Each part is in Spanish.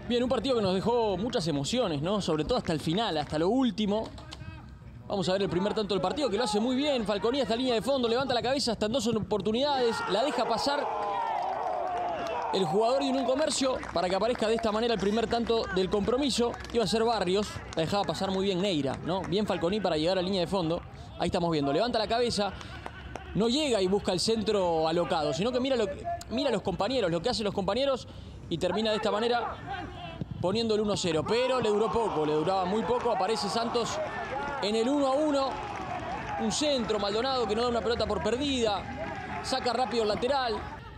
Bien, un partido que nos dejó muchas emociones, ¿no? Sobre todo hasta el final, hasta lo último. Vamos a ver el primer tanto del partido, que lo hace muy bien. Falconi hasta línea de fondo, levanta la cabeza hasta en 2 oportunidades, la deja pasar el jugador de Unión Comercio para que aparezca de esta manera el primer tanto del compromiso. Iba a ser Barrios, la dejaba pasar muy bien Neira, ¿no? Bien Falconi para llegar a línea de fondo. Ahí estamos viendo, levanta la cabeza, no llega y busca el centro alocado, sino que mira a los compañeros, lo que hacen los compañeros, y termina de esta manera poniendo el 1-0. Pero le duró poco, le duraba muy poco. Aparece Santos en el 1-1. Un centro, Maldonado que no da una pelota por perdida. Saca rápido el lateral.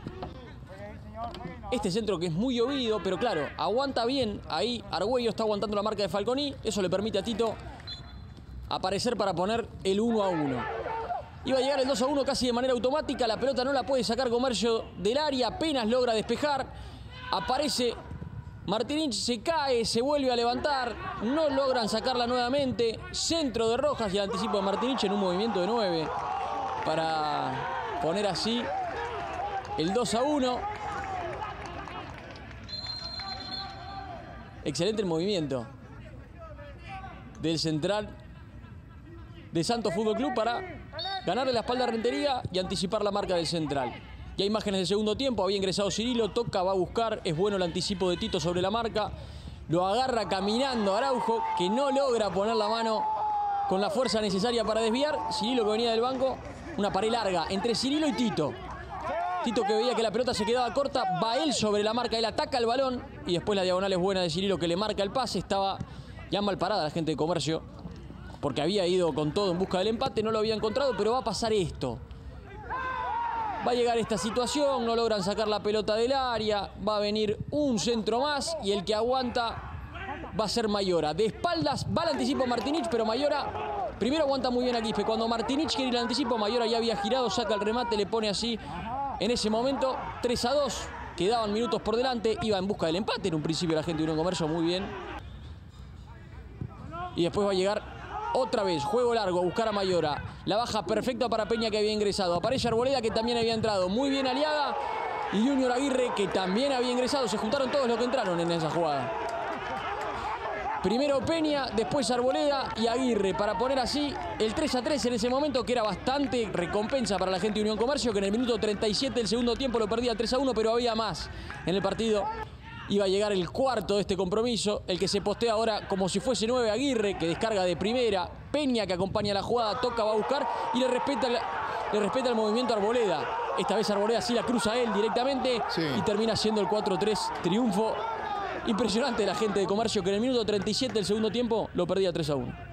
Este centro que es muy llovido, pero claro, aguanta bien. Ahí Argüello está aguantando la marca de Falconi. Eso le permite a Tito aparecer para poner el 1-1. Iba a llegar el 2-1 casi de manera automática. La pelota no la puede sacar Comercio del área. Apenas logra despejar. Aparece Martinich, se cae, se vuelve a levantar. No logran sacarla nuevamente. Centro de Rojas y el anticipo de Martinich en un movimiento de 9 para poner así el 2-1. Excelente el movimiento del central de Santos Fútbol Club para ganarle la espalda a Rentería y anticipar la marca del central. Ya imágenes del segundo tiempo, había ingresado Cirilo, toca, va a buscar, es bueno el anticipo de Tito sobre la marca. Lo agarra caminando Araujo, que no logra poner la mano con la fuerza necesaria para desviar. Cirilo que venía del banco, una pared larga entre Cirilo y Tito. Tito que veía que la pelota se quedaba corta, va él sobre la marca, él ataca el balón y después la diagonal es buena de Cirilo que le marca el pase. Estaba ya mal parada la gente de Comercio porque había ido con todo en busca del empate, no lo había encontrado, pero va a pasar esto. Va a llegar esta situación, no logran sacar la pelota del área, va a venir un centro más y el que aguanta va a ser Mayora. De espaldas va el anticipo Martinich, pero Mayora primero aguanta muy bien a Quispe. Cuando Martinich quiere ir al anticipo, Mayora ya había girado, saca el remate, le pone así. En ese momento, 3-2, quedaban minutos por delante, iba en busca del empate en un principio la gente de Unión Comercio, muy bien. Y después va a llegar otra vez, juego largo, buscar a Mayora. La baja perfecta para Peña que había ingresado. Aparece Arboleda que también había entrado. Muy bien Aliaga y Junior Aguirre que también había ingresado. Se juntaron todos los que entraron en esa jugada. Primero Peña, después Arboleda y Aguirre para poner así el 3-3 en ese momento, que era bastante recompensa para la gente de Unión Comercio, que en el minuto 37 del segundo tiempo lo perdía 3-1, pero había más en el partido. Iba a llegar el cuarto de este compromiso, el que se postea ahora como si fuese 9, Aguirre, que descarga de primera. Peña que acompaña la jugada, toca, va a buscar y le respeta el movimiento a Arboleda. Esta vez Arboleda sí la cruza él directamente y termina siendo el 4-3. Triunfo impresionante de la gente de Comercio, que en el minuto 37 del segundo tiempo lo perdía 3-1.